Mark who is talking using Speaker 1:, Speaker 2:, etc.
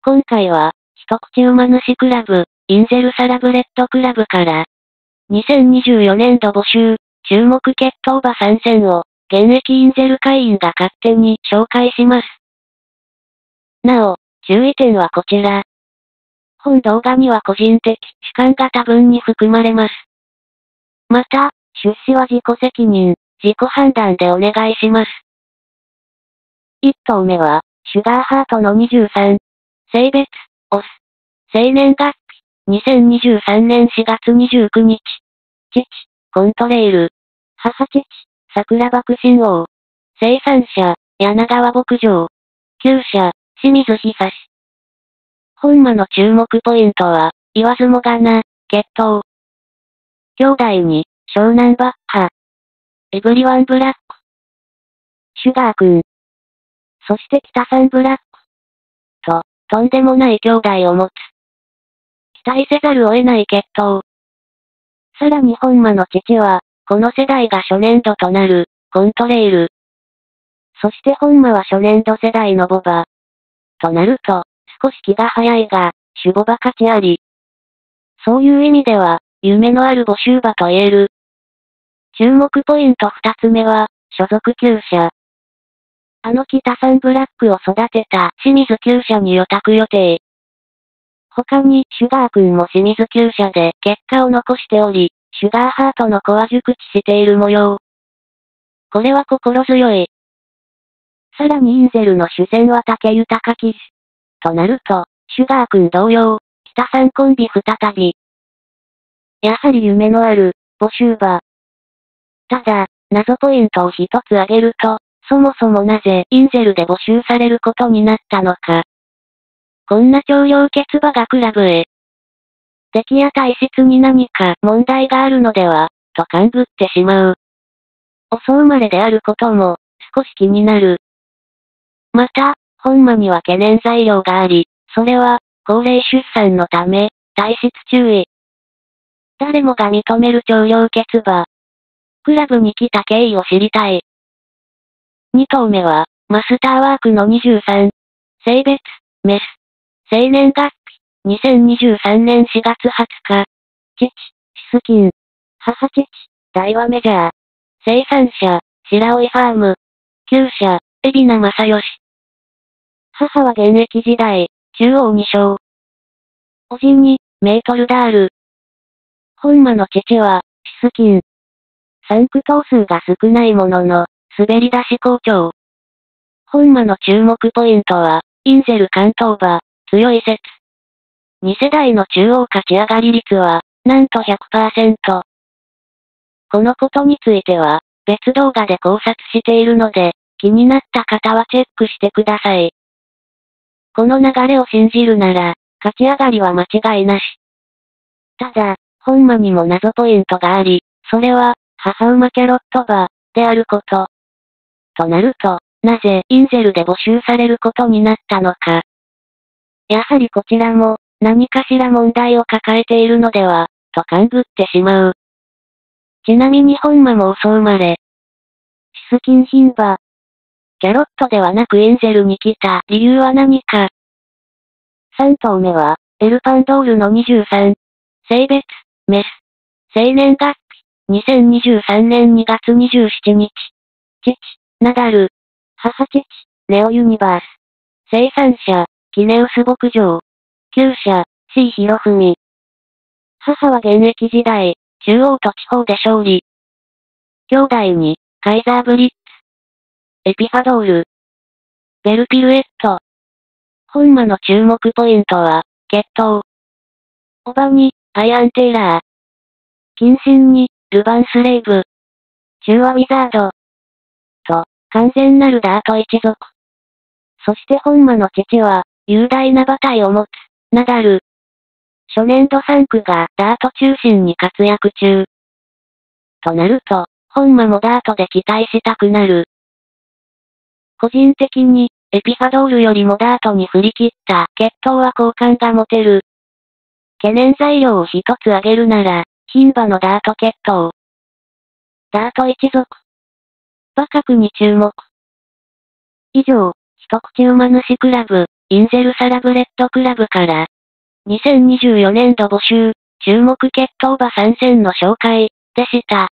Speaker 1: 今回は、一口馬主クラブ、インゼルサラブレッドクラブから、2024年度募集、注目決闘馬参戦を、現役インゼル会員が勝手に紹介します。なお、注意点はこちら。本動画には個人的主観が多分に含まれます。また、出資は自己責任、自己判断でお願いします。1頭目は、シュガーハートの23。性別、オス。生年月日、2023年4月29日。父、コントレイル。母父、桜爆心王。生産者、柳川牧場。厩舎、清水久志。本馬の注目ポイントは、言わずもがな、血統。兄弟に、湘南バッハ。エブリワンブラック。シュガー君。そして北さんブラック。とんでもない兄弟を持つ。期待せざるを得ない血統。さらに本馬の父は、この世代が初年度となる、コントレイル。そして本馬は初年度世代のボバ。となると、少し気が早いが、種ボバ価値あり。そういう意味では、夢のある募集馬と言える。注目ポイント2つ目は、所属厩舎。北さんブラックを育てた清水厩舎に予託予定。他に、シュガー君も清水厩舎で結果を残しており、シュガーハートの子は熟知している模様。これは心強い。さらにインゼルの主戦は武豊騎手。となると、シュガー君同様、北さんコンビ再び。やはり夢のある、募集馬。ただ、謎ポイントを一つ挙げると、そもそもなぜインゼルで募集されることになったのか。こんな超良血馬がクラブへ。出来や体質に何か問題があるのでは、と勘ぐってしまう。遅生まれであることも、少し気になる。また、本馬には懸念材料があり、それは、高齢出産のため、体質注意。誰もが認める超良血馬。クラブに来た経緯を知りたい。2頭目は、マスターワークの23。性別、メス。生年月日、2023年4月20日。父、シスキン。母父、大和メジャー。生産者、白老ファーム。厩舎、海老名正義。母は現役時代、中央2勝。叔父に、メートルダール。本馬の父は、シスキン。産区頭数が少ないものの、滑り出し好調。本馬の注目ポイントは、インゼル関東馬、強い説。2世代の中央勝ち上がり率は、なんと 100%。このことについては、別動画で考察しているので、気になった方はチェックしてください。この流れを信じるなら、勝ち上がりは間違いなし。ただ、本馬にも謎ポイントがあり、それは、母馬キャロット馬、であること。となると、なぜインゼルで募集されることになったのか。やはりこちらも、何かしら問題を抱えているのでは、と勘ぐってしまう。ちなみに本馬も遅生まれ。シスキン牝馬。キャロットではなくインゼルに来た理由は何か。3頭目は、エルパンドールの23。性別、メス。生年月日、2023年2月27日。父、ナダル。母父、ネオユニバース。生産者、キネウス牧場。厩舎、C 博文。母は現役時代、中央と地方で勝利。兄弟に、カイザーブリッツ。エピファドール。ベルピルエット。本馬の注目ポイントは、血統。オバに、アイアンテイラー。近親に、ルヴァンスレイブ。中和ウィザード。と、完全なるダート一族。そして本馬の父は、雄大な馬体を持つ、ナダル。初年度3区がダート中心に活躍中。となると、本馬もダートで期待したくなる。個人的に、エピファドールよりもダートに振り切った血統は好感が持てる。懸念材料を一つ挙げるなら、牝馬のダート血統。ダート一族。馬格に注目。以上、一口馬主クラブ、 インゼルサラブレッドクラブから、2024年度募集、注目決闘馬参戦の紹介、でした。